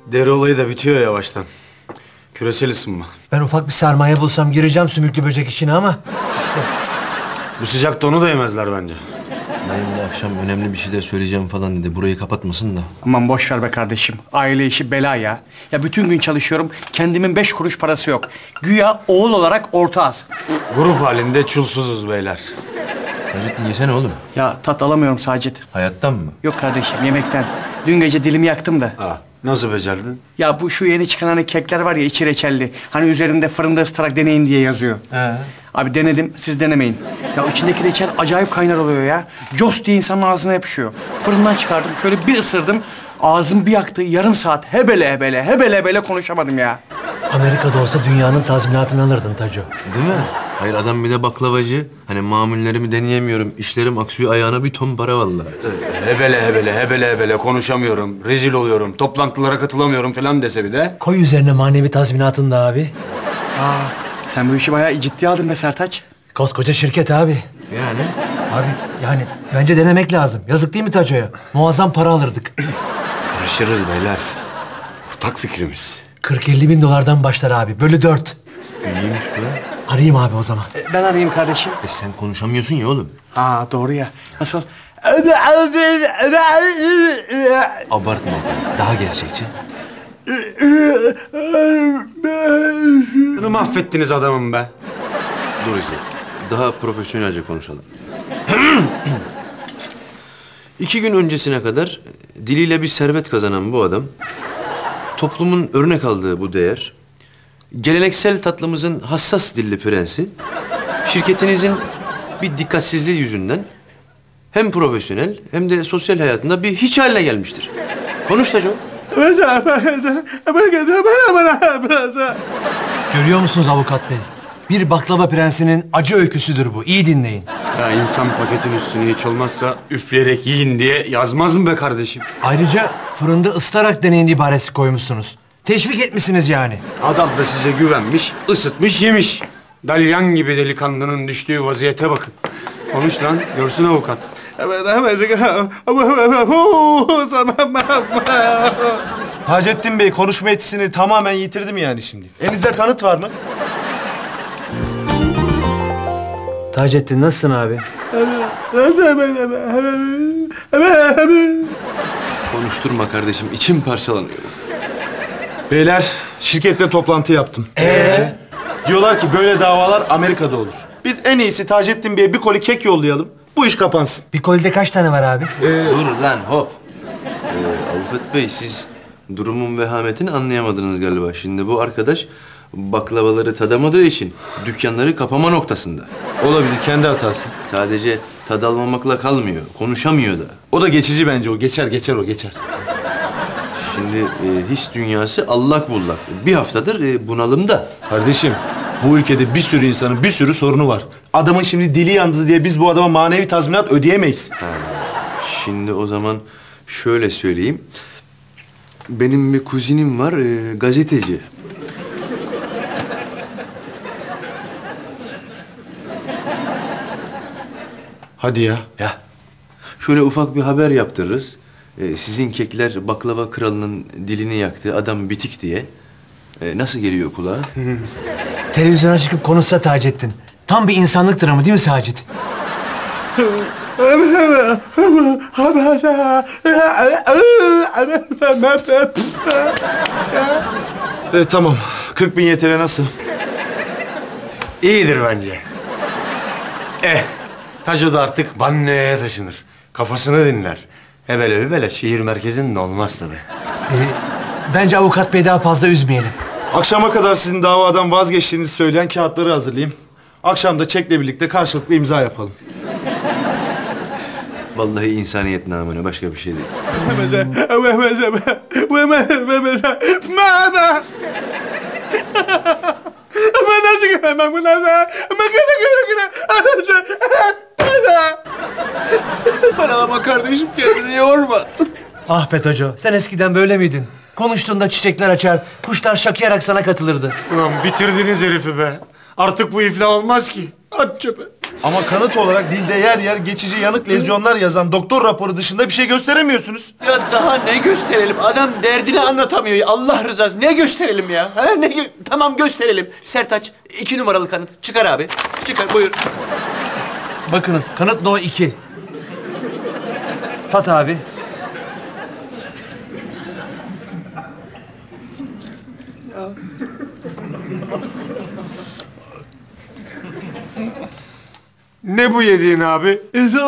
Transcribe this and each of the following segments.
deri olayı da bitiyor yavaştan. Küresel ısınma. Ben ufak bir sermaye bulsam gireceğim sümüklü böcek işine ama... Bu sıcakta onu da yemezler bence. Naim de akşam önemli bir şeyler söyleyeceğim falan dedi. Burayı kapatmasın da. Aman boş ver be kardeşim. Aile işi bela ya. Ya bütün gün çalışıyorum. Kendimin 5 kuruş parası yok. Güya oğul olarak ortağız. Grup halinde çulsuzuz beyler. Sacettin yesene oğlum. Ya tat alamıyorum Sacit. Hayattan mı? Yok kardeşim yemekten. Dün gece dilimi yaktım da. Ha, nasıl becerdin? Ya bu şu yeni çıkan hani kekler var ya içi reçelli. Hani üzerinde fırında ısıtarak deneyin diye yazıyor. Abi denedim, siz denemeyin. Ya içindeki reçel acayip kaynar oluyor ya. Cos diye insanın ağzına yapışıyor. Fırından çıkardım, şöyle bir ısırdım. Ağzım bir yaktı, yarım saat hebele konuşamadım ya. Amerika'da olsa dünyanın tazminatını alırdın Taco. Değil mi? Hayır adam bir de baklavacı. Hani mamullerimi deneyemiyorum. İşlerim aksıyor ayağına bir ton para vallahi. Hebele konuşamıyorum. Rezil oluyorum. Toplantılara katılamıyorum falan dese bir de. Koy üzerine manevi tazminatını da abi. Sen bu işi bayağı ciddiye aldın be Sertaç. Koskoca şirket abi. Yani? Abi yani bence denemek lazım. Yazık değil mi Taco'ya? Muazzam para alırdık. Karışırız beyler. Ortak fikrimiz. 40-50 bin dolardan başlar abi. Bölü 4. İyiymiş bu. Arayayım abi o zaman. Ben arayayım kardeşim. Sen konuşamıyorsun ya oğlum. Doğru ya. Nasıl? Abartma. Daha gerçekçi. Bunu mahvettiniz adamım be. Dur İzzet. Daha profesyonelce konuşalım. 2 gün öncesine kadar diliyle bir servet kazanan bu adam... toplumun örnek aldığı bu değer... geleneksel tatlımızın hassas dilli prensi... şirketinizin bir dikkatsizliği yüzünden... hem profesyonel hem de sosyal hayatında bir hiç haline gelmiştir. Konuş Taco. Görüyor musunuz avukat bey? Bir baklava prensinin acı öyküsüdür bu. İyi dinleyin. Ya insan paketin üstüne hiç olmazsa üfleyerek yiyin diye yazmaz mı be kardeşim? Ayrıca fırında ısıtarak deneyin ibaresi koymuşsunuz. Teşvik etmişsiniz yani. Adam da size güvenmiş, ısıtmış, yemiş. Dalyan gibi delikanlının düştüğü vaziyete bakın. Konuş lan, görsün avukat. Hacettin Bey konuşma etisini tamamen yitirdim yani şimdi. Elinizde kanıt var mı? Taceddin nasılsın abi? Konuşturma kardeşim. İçim parçalanıyor. Beyler şirkette toplantı yaptım. Diyorlar ki böyle davalar Amerika'da olur. Biz en iyisi Taceddin Bey'e bir koli kek yollayalım. Bu iş kapansın. Bir kolide kaç tane var abi? Dur lan hop. Avukat Bey siz durumun vehametini anlayamadınız galiba. Şimdi bu arkadaş baklavaları tadamadığı için dükkanları kapama noktasında. Olabilir, kendi hatası. Sadece tad almamakla kalmıyor. Konuşamıyor da. O da geçici bence o. Geçer o geçer. Şimdi his dünyası allak bullak. Bir haftadır bunalımda. Kardeşim bu ülkede bir sürü insanın bir sürü sorunu var. Adamın şimdi dili yandı diye biz bu adama manevi tazminat ödeyemeyiz. Şimdi o zaman şöyle söyleyeyim. Benim bir kuzinim var gazeteci. Hadi ya. Ya şöyle ufak bir haber yaptırırız. Sizin kekler baklava kralının dilini yaktı. Adam bitik diye. Nasıl geliyor kulağa? Televizyona çıkıp konuşsa Taceddin. Tam bir insanlık dramı değil mi Sacit? Tamam. 40 bin YTL nasıl? İyidir bence. Taco da artık Banne'ye taşınır. Kafasını dinler. Hebele şehir merkezinde olmaz tabii. Bence avukat bey daha fazla üzmeyelim. Akşama kadar sizin davadan vazgeçtiğinizi söyleyen kağıtları hazırlayayım. Akşam da çekle birlikte karşılıklı imza yapalım. Vallahi insaniyet namına başka bir şey değil. Bana kardeşim kendini yorma. Ah be Taco, sen eskiden böyle miydin? Konuştuğunda çiçekler açar, kuşlar şakıyarak sana katılırdı. Ulan bitirdiniz herifi be. Artık bu iflah olmaz ki. At çöpe. Ama kanıt olarak dilde yer yer geçici yanık lezyonlar yazan doktor raporu dışında bir şey gösteremiyorsunuz. Ya daha ne gösterelim? Adam derdini anlatamıyor. Allah rızası ne gösterelim ya? Ha, tamam gösterelim. Sertaç 2 numaralı kanıt. Çıkar abi. Çıkar buyur. Bakınız kanıt no 2. Tat abi. Ne bu yediğin abi?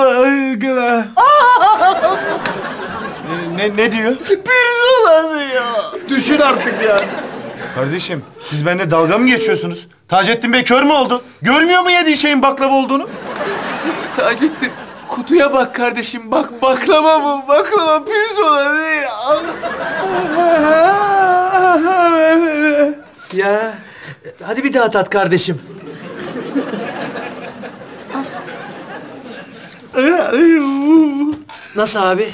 Ne diyor? Pirzolanı ya. Düşün artık yani. Kardeşim siz benimle dalga mı geçiyorsunuz? Taceddin Bey kör mü oldu? Görmüyor mu yediği şeyin baklava olduğunu? Taceddin kutuya bak kardeşim. Bak baklava bu. Baklava pirzolanı ya. Ya hadi bir daha tat kardeşim. Nasıl abi?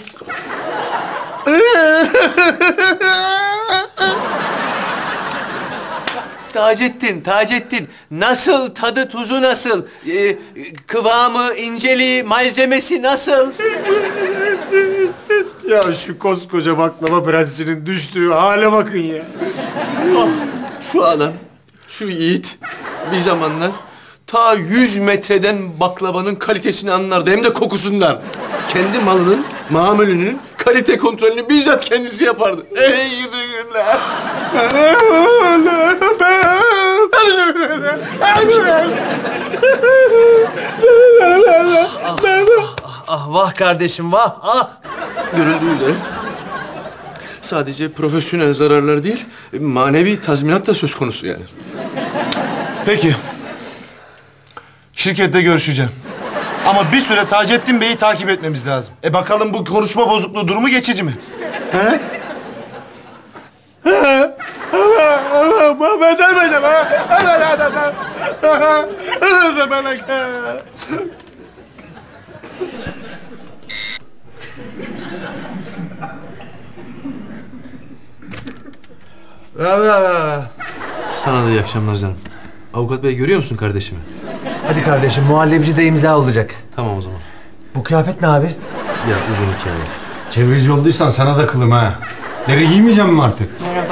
Taceddin. Nasıl? Tadı, tuzu nasıl? Kıvamı, inceliği, malzemesi nasıl? Ya şu koskoca baklava prensinin düştüğü hale bakın ya. Şu adam, şu yiğit bir zamanlar ta 100 metreden baklavanın kalitesini anlardı. Hem de kokusundan. Kendi malının, mamulünün kalite kontrolünü bizzat kendisi yapardı. Ey gidi günler. Ah vah kardeşim vah ah. Görüldüğü üzere sadece profesyonel zararlar değil, manevi tazminat da söz konusu yani. Peki. Şirkette görüşeceğim. Ama bir süre Taceddin Bey'i takip etmemiz lazım. Bakalım bu konuşma bozukluğu durumu geçici mi? He? Sana da iyi akşamlar canım. Avukat bey görüyor musun kardeşimi? Hadi kardeşim muhallebici de imza olacak. Tamam o zaman. Bu kıyafet ne abi? Ya uzun hikaye. Çevreci olduysan sana da kılım ha. Deri giymeyeceğim mi artık?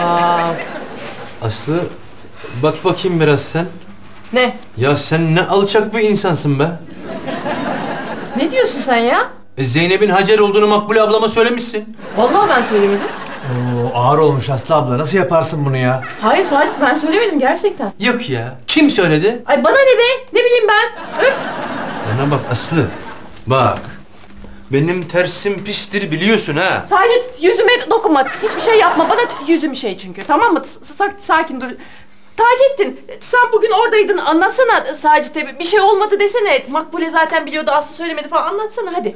Aslı bak bakayım biraz sen. Ne? Ya sen ne alçak bir insansın be. Ne diyorsun sen ya? Zeynep'in Hacer olduğunu Makbule ablama söylemişsin. Vallahi ben söylemedim. Oo, ağır olmuş Aslı abla. Nasıl yaparsın bunu ya? Hayır Sacit ben söylemedim gerçekten. Yok ya. Kim söyledi? Ay bana ne be? Ne bileyim ben? Öf! Bana bak Aslı. Bak. Benim tersim pistir biliyorsun ha. Sacit yüzüme dokunma. Hiçbir şey yapma. Bana yüzüm şey çünkü. Tamam mı? Sakin dur. Taceddin sen bugün oradaydın. Anlatsana Sacit'e. Bir şey olmadı desene. Makbule zaten biliyordu. Aslı söylemedi falan. Anlatsana hadi.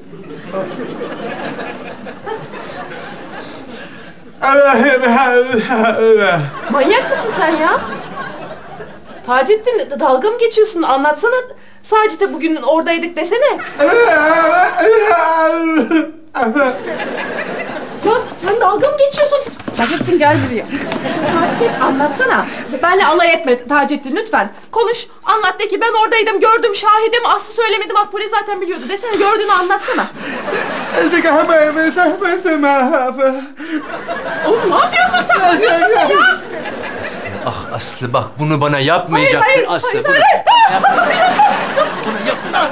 Manyak mısın sen ya? Taceddin dalga mı geçiyorsun? Anlatsana. Sacit'e bugün oradaydık desene. Ya sen dalga mı geçiyorsun? Taceddin gel buraya. Sacit anlatsana. Benle alay etme Taceddin lütfen. Konuş. Anlat de ki ben oradaydım, gördüm, şahidim. Aslı söylemedi, Makbule zaten biliyordu. Desene gördüğünü anlatsana. Oğlum ne yapıyorsun sen? Ne yapıyorsun ya? Ah Aslı bak bunu bana yapmayacaktın Hayır, Aslı. hayır, bunu hayır. yapma.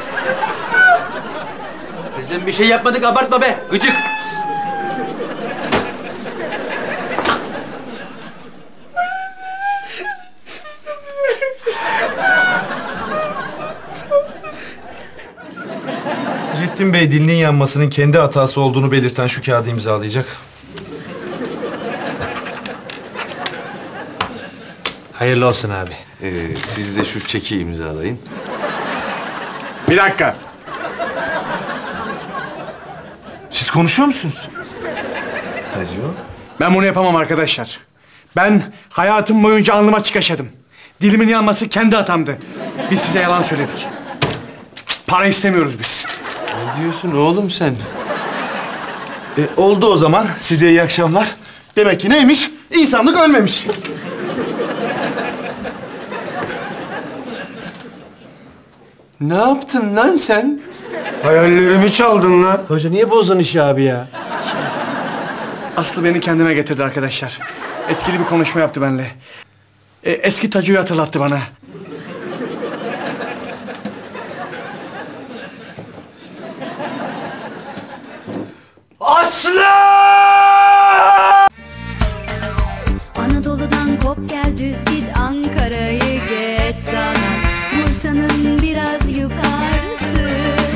Kızım bir şey yapmadık abartma be. Gıcık. Taceddin Bey dilinin yanmasının kendi hatası olduğunu belirten şu kağıdı imzalayacak. Hayırlı olsun abi. Siz de şu çeki imzalayın. Bir dakika. Siz konuşuyor musunuz? Ben bunu yapamam arkadaşlar. Ben hayatım boyunca alnıma çık yaşadım. Dilimin yanması kendi hatamdı. Biz size yalan söyledik. Para istemiyoruz biz. Ne diyorsun oğlum sen? Oldu o zaman. Size iyi akşamlar. Demek ki neymiş? İnsanlık ölmemiş. Ne yaptın lan sen? Hayallerimi çaldın lan. Hoca niye bozdun işi abi ya? Aslı beni kendime getirdi arkadaşlar. Etkili bir konuşma yaptı benimle. Eski Taco'yu hatırlattı bana. Anadolu'dan kop gel düz git Ankara'yı geç sana Bursa'nın biraz yukarısı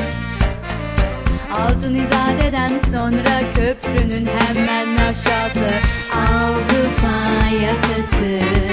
Altın İzade'den sonra köprünün hemen aşağısı Avrupa yakası